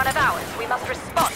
one of ours. We must respond.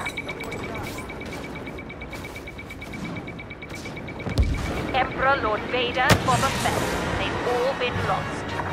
Emperor, Lord Vader, Boba Fett. They've all been lost.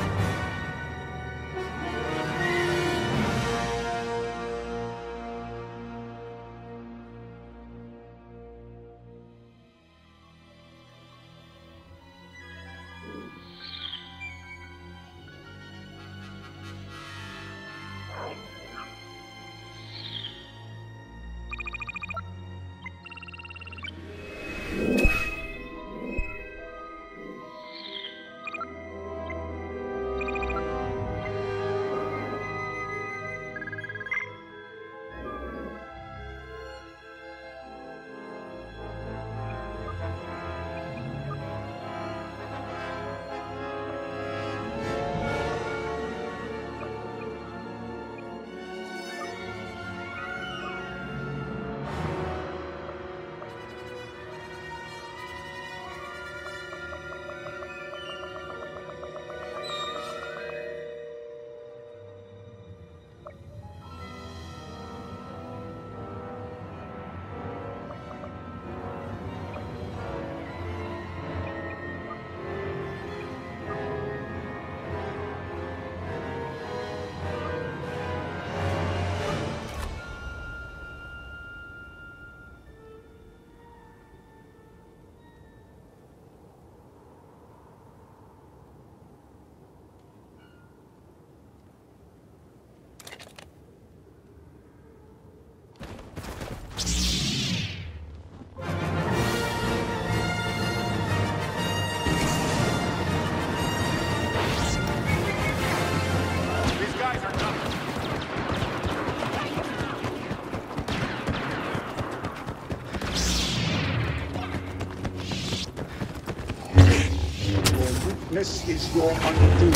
This is your undoing.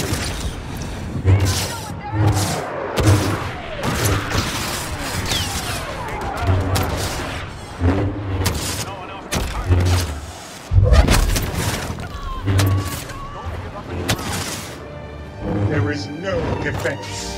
There is no defense.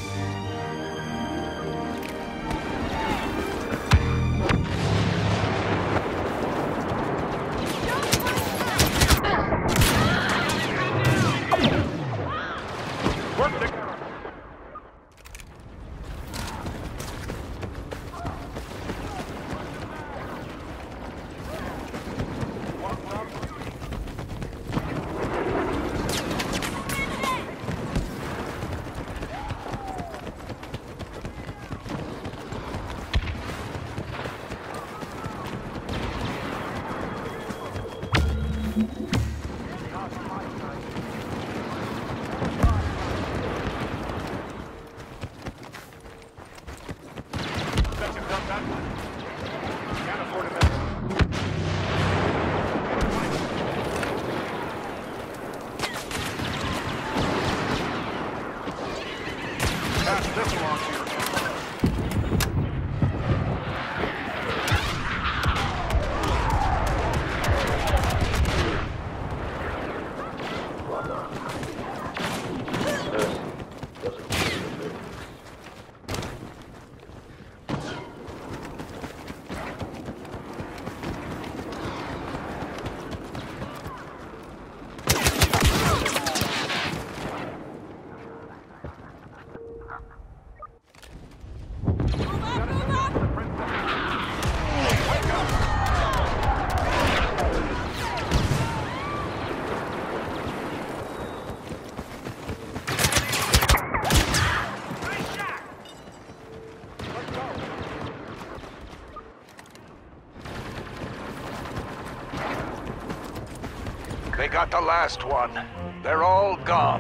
They got the last one. They're all gone.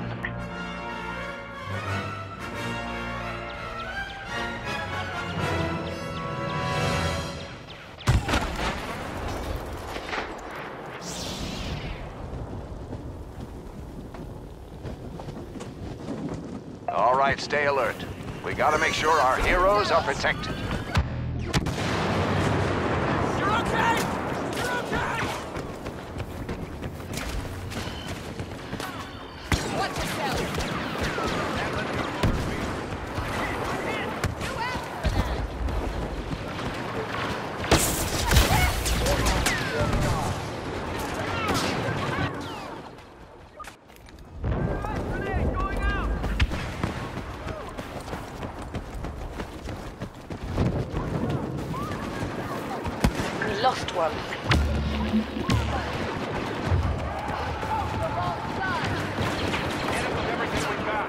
All right, stay alert. We gotta make sure our heroes are protected. You're okay! You're okay! Watch yourself! last one. Hit him with everything we've got.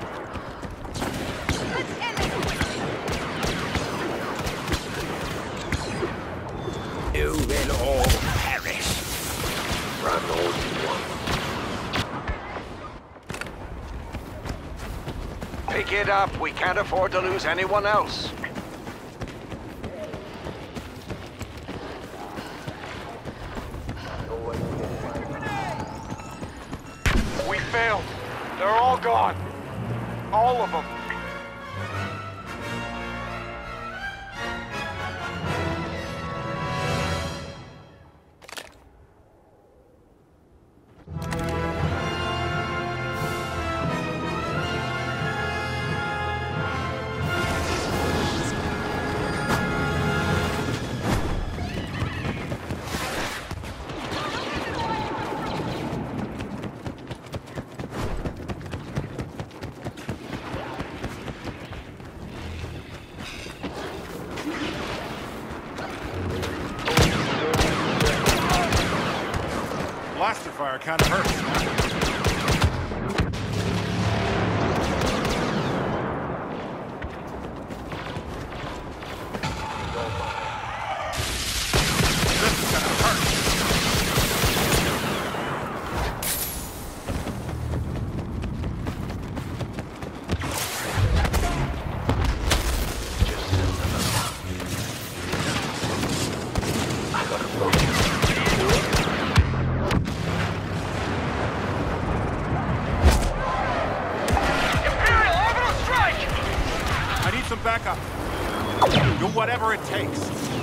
You will all perish. Run all you want. Pick it up. We can't afford to lose anyone else. We failed. They're all gone. All of them. Blaster fire kind of hurts. This is gonna hurt. Some backup. Do whatever it takes.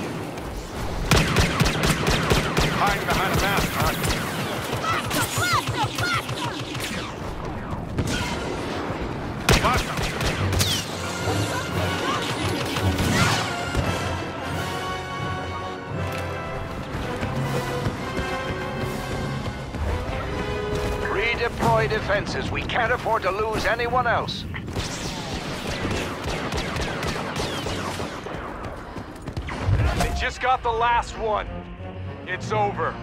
Hiding behind a mask, huh? Redeploy defenses. We can't afford to lose anyone else. Just got the last one. It's over.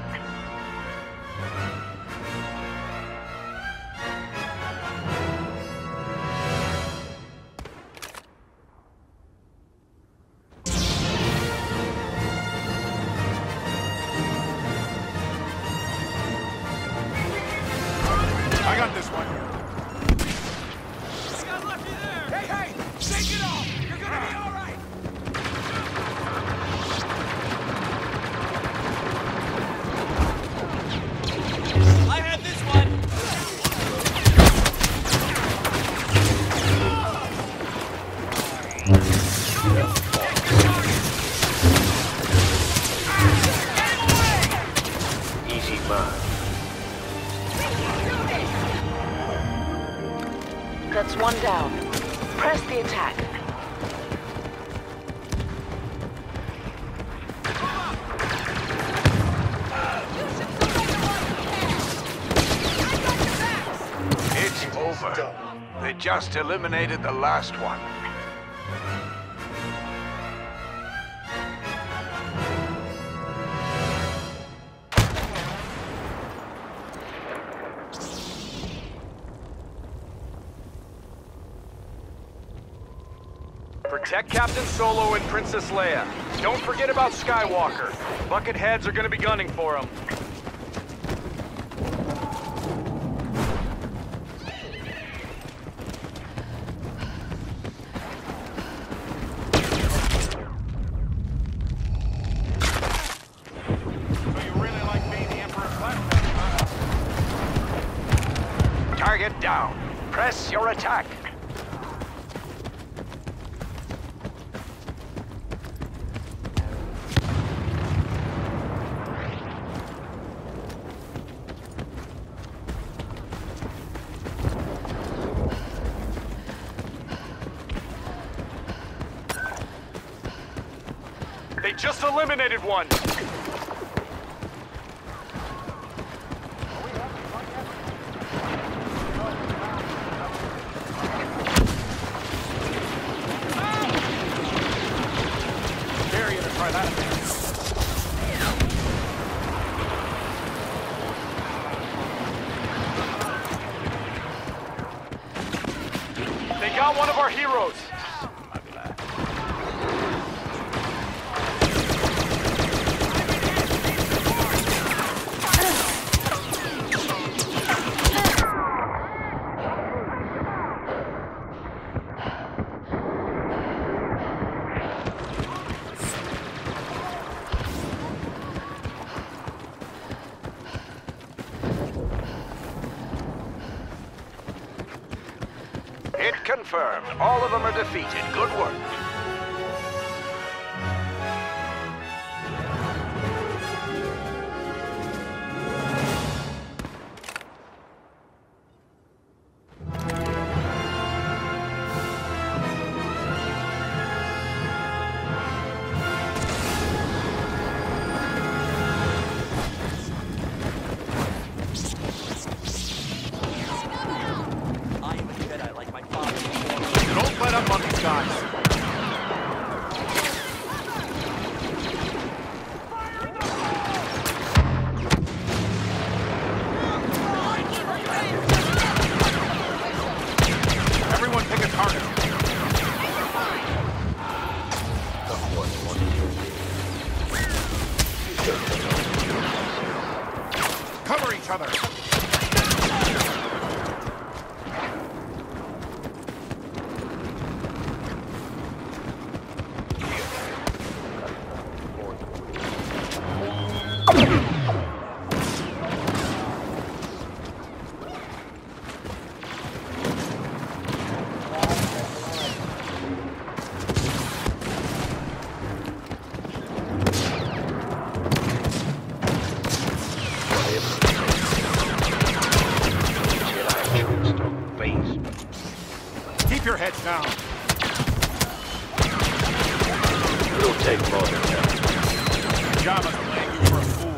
I got this one. Just got lucky there. Hey, shake it off. You're gonna be all right. Easy mark. That's one down. Press the attack. It's over. They just eliminated the last one. Protect Captain Solo and Princess Leia. Don't forget about Skywalker. Bucketheads are gonna be gunning for him. So you really like being the Emperor's flashback, huh? Target down. Press your attack. They just eliminated one. Dare you to try that again. got one of our heroes. Hit confirmed. All of them are defeated. Good work. Don't let up on these guys. Everyone pick a target. Cover each other. Keep your heads down. It'll take more than that. Java's playing you for a fool.